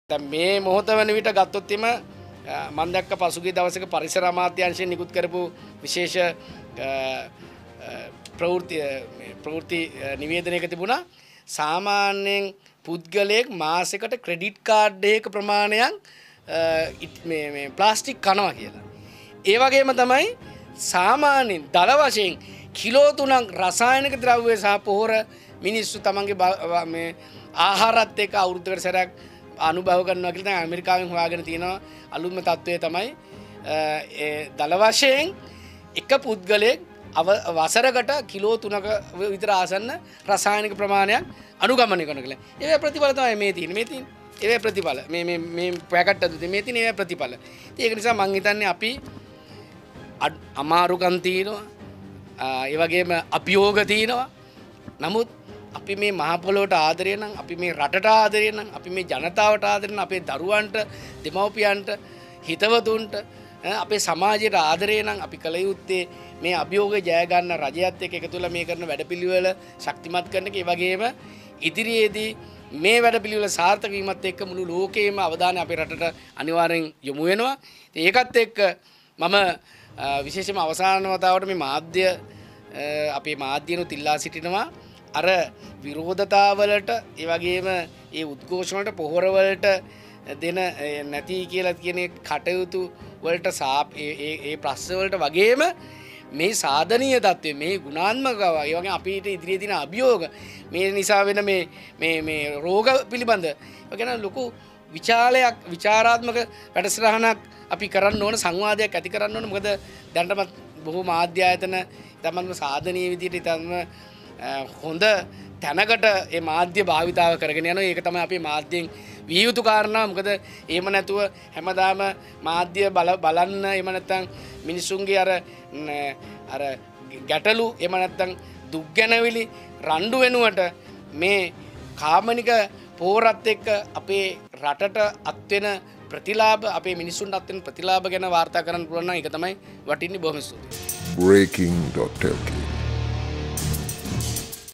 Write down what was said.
දැන් මේ මොහොත වෙන විට ගත්තොත් එම මම දැක්ක පසුගිය දවසක පරිසර අමාත්‍යාංශයෙන් නිකුත් කරපු විශේෂ ප්‍රවෘත්ති නිවේදනයක තිබුණා සාමාන්‍යයෙන් පුද්ගලයෙක් මාසෙකට ක්‍රෙඩිට් කාඩ් එකක ප්‍රමාණයක් මේ ප්ලාස්ටික් කනවා කියලා. ඒ වගේම තමයි සාමාන්‍යයෙන් දල වශයෙන් කිලෝ 3ක් රසායනික ද්‍රව්‍ය සහ පොහොර මිනිස්සු තමන්ගේ මේ ආහාරات එක්ක අවුරුද්දකට සැරයක් අනුභව කරනවා කියලා දැන් ඇමරිකාවෙන් හොයාගෙන තියෙනවා අලුත්ම තත්ත්වය තමයි දල වශයෙන් එක පුද්ගලයෙක් වසරකට කිලෝ 3ක විතර ආසන්න රසායනික ප්‍රමාණයක් අනුගමනය කරන කියලා. ඒ ප්‍රතිඵල තමයි මේ තියෙන්නේ. ඒ ප්‍රතිඵල මේ පැකට් අද මේ තියෙන ඒ ප්‍රතිඵල. ඒක නිසා මම හිතන්නේ අපි අමාරුකම් තියෙනවා. ඒ වගේම අභියෝග තියෙනවා. නමුත් අපි මේ මහ පොළොවට ආදරය නම් අපි මේ රටට ආදරය නම් අපි මේ ජනතාවට ආදරය නම් අපේ දරුවන්ට දෙමව්පියන්ට හිතවතුන්ට අපේ සමාජයට ආදරය නම් අපි කළ යුත්තේ මේ අභියෝගය ජය ගන්න රජයත් එක්ක එකතු වෙලා මේ කරන වැඩපිළිවෙල ශක්තිමත් කරන එක. ඒ වගේම ඉදිරියේදී මේ වැඩපිළිවෙල සාර්ථක වීමත් එක්ක මුළු ලෝකයේම අවධානය අපේ රටට අනිවාර්යෙන් යොමු වෙනවා. ඒකත් එක්ක මම විශේෂයෙන්ම අවසාන වතාවට මේ මාධ්‍ය අපේ මාධ්‍යනුත් ඉල්ලා සිටිනවා අර විරෝධතාවලට ඒ වගේම ඒ උද්ඝෝෂණ වලට පොහොර වලට දෙන නැති කියලා කියන කටයුතු වලට ඒ ප්‍රශ්න වලට වගේම මේ සාධනීය தත්ත්වය මේ ගුණාත්මක ඒ වගේ අපිට ඉදිරියේ තියෙන අභියෝග මේ නිසා වෙන මේ රෝග පිළිබඳ ගැන ලොකු විචාරාත්මක වැඩසටහනක් අපි කරන්න ඕන සංවාදයක් ඇති කරන්න ඕන. මොකද දැනටමත් බොහෝ මාධ්‍ය ආයතන තමන්ම සාධනීය විදිහට ඉතින්ම හොඳ තැනකට මේ මාධ්‍ය භාවිතාව කරගෙන යනවා. ඒක තමයි අපේ මාධ්‍යයෙන් විය යුතු කාරණා. මොකද එහෙම නැතුව හැමදාම මාධ්‍ය බලන්න එහෙම නැත්නම් මිනිසුන්ගේ අර ගැටලු එහෙම නැත්නම් දුක් ගැනවිලි රණ්ඩු වෙනුවට මේ කාමනික පෝරත් එක්ක අපේ රටට අත්වෙන ප්‍රතිලාභ අපේ මිනිසුන්ට අත්වෙන ප්‍රතිලාභ ගැන වාර්තා කරන්න පුළුවන් නම් ඒක තමයි වටින්නේ. බොහොම ස්තුතියි. breaking.lk